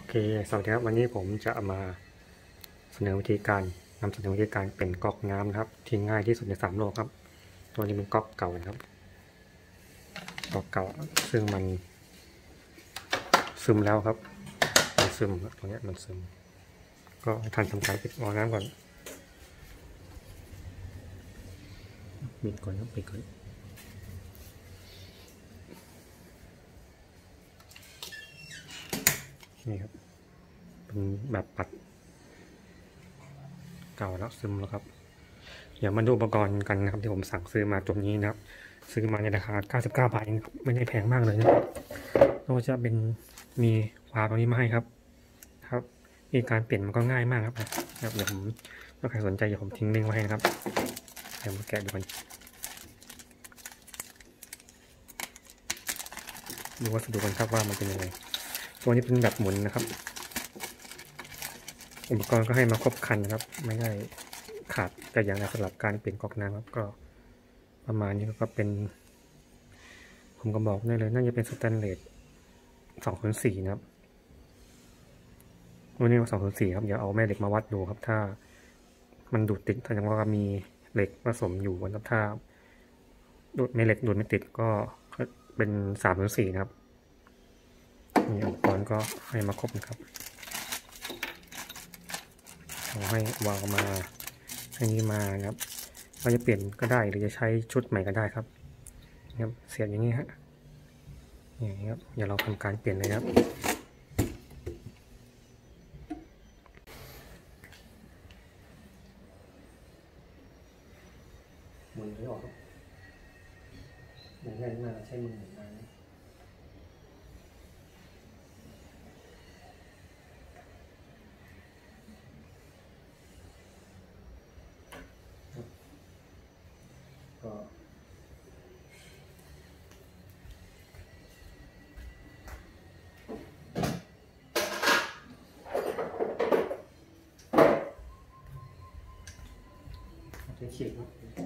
เคสวัสดีครับวันนี้ผมจะมาเสนอวิธีการนำเสนอวิธีการเป็นก๊อกน้ำนะครับที่ง่ายที่สุดใน3โลกครับตัวนี้เป็นก๊อกเก่านะครับก๊อกเก่าซึ่งมันซึมแล้วครับมันซึมตรงนี้มันซึมก็ทันทำการปิดวาล์วน้ำก่อนปิดก่อนครับปิดก่อนนี่ครับเป็นแบบปัดเก่าแล้วซึมแล้วครับเดี๋ยวมาดูอุปกรณ์กันนะครับที่ผมสั่งซื้อมาตัวนี้นะครับซื้อมาในราคา99 บาทเองครับไม่ได้แพงมากเลยนะก็จะเป็นมีวาล์วตรงนี้มาให้ครับมีการเปลี่ยนมันก็ง่ายมากครับเดี๋ยวผมถ้าใครสนใจเดี๋ยวผมทิ้งลิงก์ไว้ให้นะครับเดี๋ยวมาแกะดูกันดูวัสดุกันครับว่ามันเป็นยังไงตัวนี้เป็นแบบหมุนนะครับอุปกรณ์ก็ให้มาครบครันนะครับไม่ได้ขาดแต่อย่างใดสำหรับการเปลี่ยนก๊อกน้ำครับก็ประมาณนี้ก็เป็นผมก็บอกได้เลยน่าจะเป็นสแตนเลส2/4นะครับวันนี้2/4ครับอย่าเอาแม่เหล็กมาวัดดูครับถ้ามันดูดติดแสดงว่ามีเหล็กผสมอยู่นะครับถ้าดูดแม่เหล็กดูดไม่ติดก็เป็น3/4นะครับนี่อุปกรณ์ก็ให้มาครบนะครับเอาให้วางมาให้นี้มานะครับเราจะเปลี่ยนก็ได้หรือจะใช้ชุดใหม่ก็ได้ครับนะครับเสียบอย่างนี้ฮะอย่างนี้ครับเดี๋ยวเราทำการเปลี่ยนเลยครับหมุนไม่ออกหมุนแน่นมากใช้มือหมุนได้ก็จะฉีก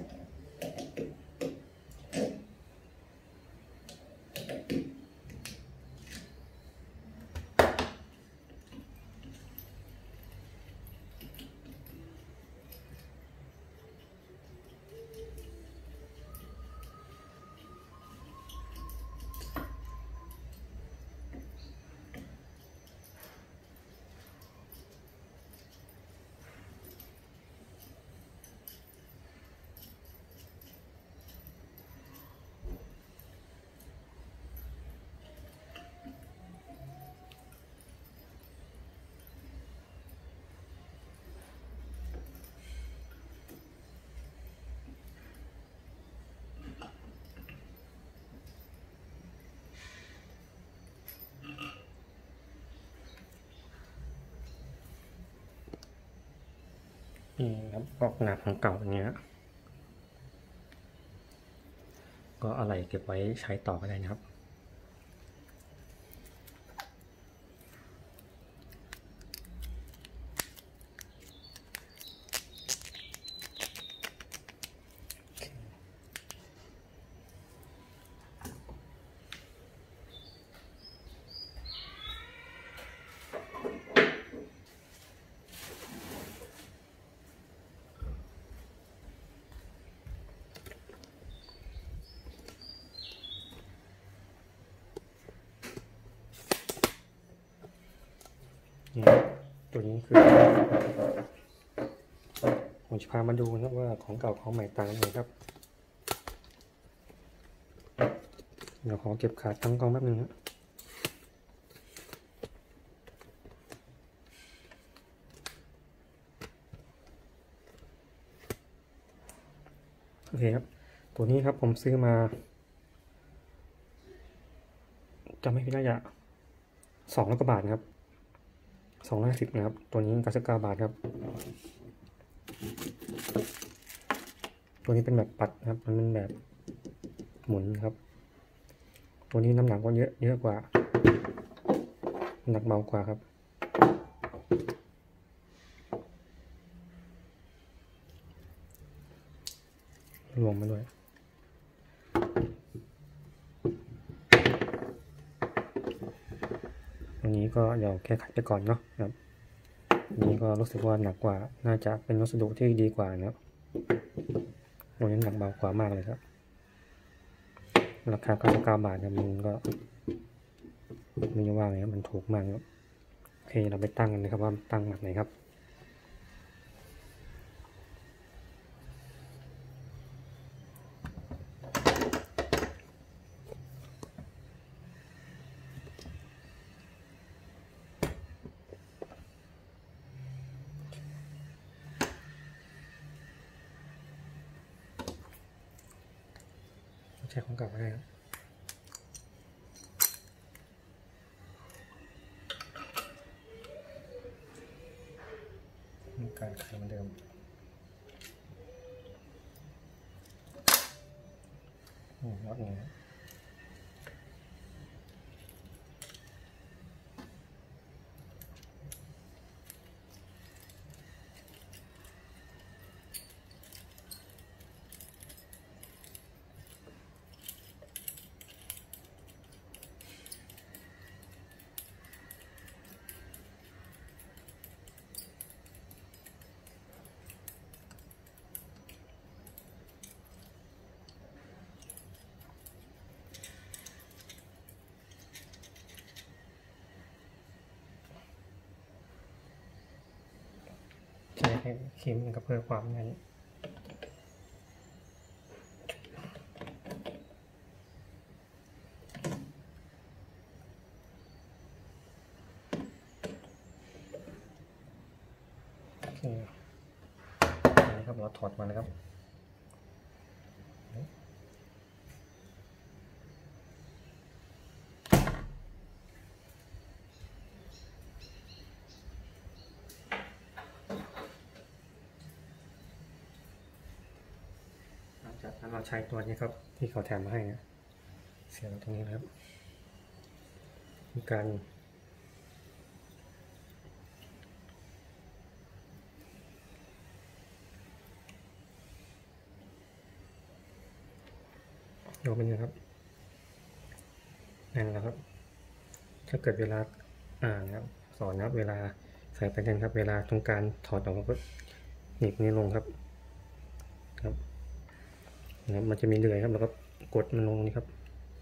นี่ครับก๊อกน้ำของเก่าอย่างเงี้ยก็อะไรเก็บไว้ใช้ต่อก็ได้นะครับนี่ตัวนี้คือผมจะพามาดูนะว่าของเก่าของใหม่ต่างกันยังไงครับเดี๋ยวขอเก็บขาตั้งกล้องแป๊บนึงนะโอเคครับตัวนี้ครับผมซื้อมาจะไม่ผิดน่าจะ200 กว่าบาทครับ250นะครับตัวนี้99 บาทครับตัวนี้เป็นแบบปัดนะครับมันเป็นแบบหมุนครับตัวนี้น้ำหนักก็เยอะกว่าน้ำหนักเบากว่าครับรวมมาด้วยตัวนี้ก็เดี๋ยวแก้ไขไปก่อนเนาะครับนี้ก็รู้สึกว่าหนักกว่าน่าจะเป็นวัสดุที่ดีกว่านะครับตัวนี้หนักเบากว่ามากเลยครับราคา99 บาทเนี่ยมันก็ไม่ว่าไงมันถูกมากครับโอเคเราไปตั้งกันนะครับว่าตั้งแบบไหนครับใช้ของเก่าก็ได้ครับการขายเหมือนเดิมน็อตนี้ใช้ให้ครีมกับเพื่อความแน่นโอเคนี่ครับเราถอดมาแล้วครับจากนั้นเราใช้ตัวนี้ครับที่เขาแถมมาให้นะเสียบตรงนี้นะครับมีการโยกเป็นนะครับนั่นแหละครับถ้าเกิดเวลานะครับสอนนะครับเวลาใส่ไปนั่นครับเวลาตรงการถอดออกก็หนีบนี้ลงครับนะครับมันจะมีเลื่อยครับแล้วก็กดมันลงนี่ครับ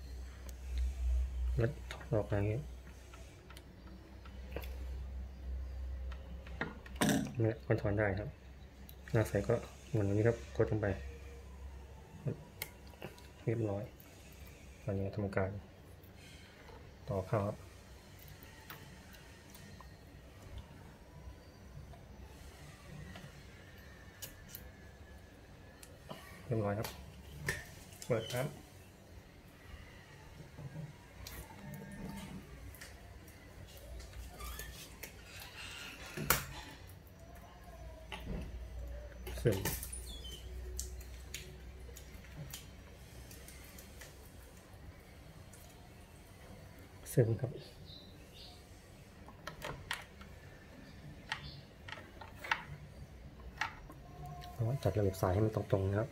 แล้วถอดออกอย่างนี้เนี่ยก็ถอนได้ครับหน้าใส่ก็เหมือนนี้ครับกดลงไปเรียบร้อยตอนนี้ทำการต่อเข้าครับเรียบร้อยครับเปิดครับซึ่งครับจัดระเบียบสายให้มันตรงๆนะครับ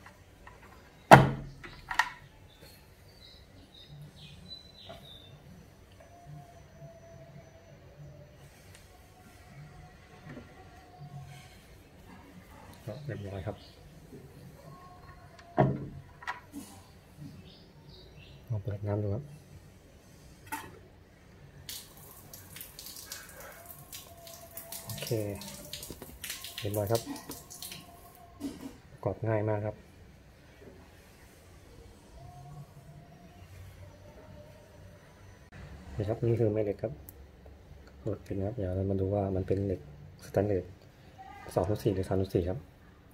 เรียบร้อยครับลองเปิดน้ำดูครับโอเคเรียบร้อยครับประกอบง่ายมากครับนี่ครับนี่คือแม่เหล็กครับกดเป็นครับเดี๋ยวเรามาดูว่ามันเป็นเหล็กสแตนเลส2/4หรือ3/4ครับ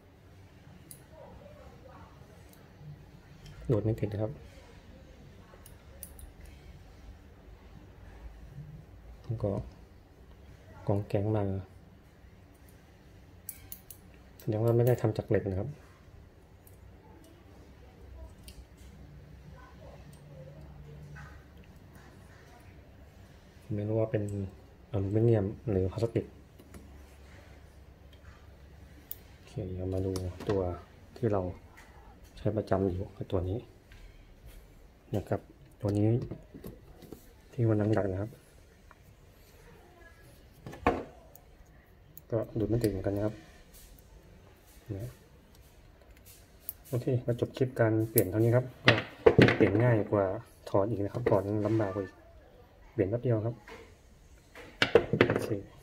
โดดไม่ติดนะครับแล้วก็กองแก๊งมาแสดงว่าไม่ได้ทำจากเหล็กนะครับไม่รู้ว่าเป็นอลูมิเนียมหรือพลาสติกโอเคเรามาดูตัวที่เราใช้ประจำอยู่คือตัวนี้นะครับตัวนี้ที่มันดังๆนะครับก็ดูดไม่ติดเหมือนกันนะครับโอเคมาจบคลิปการเปลี่ยนเท่านี้ครับก็เปลี่ยนง่ายกว่าถอดอีกนะครับถอดลำบากกว่าอีกเปลี่ยนแป๊บเดียวครับโอเค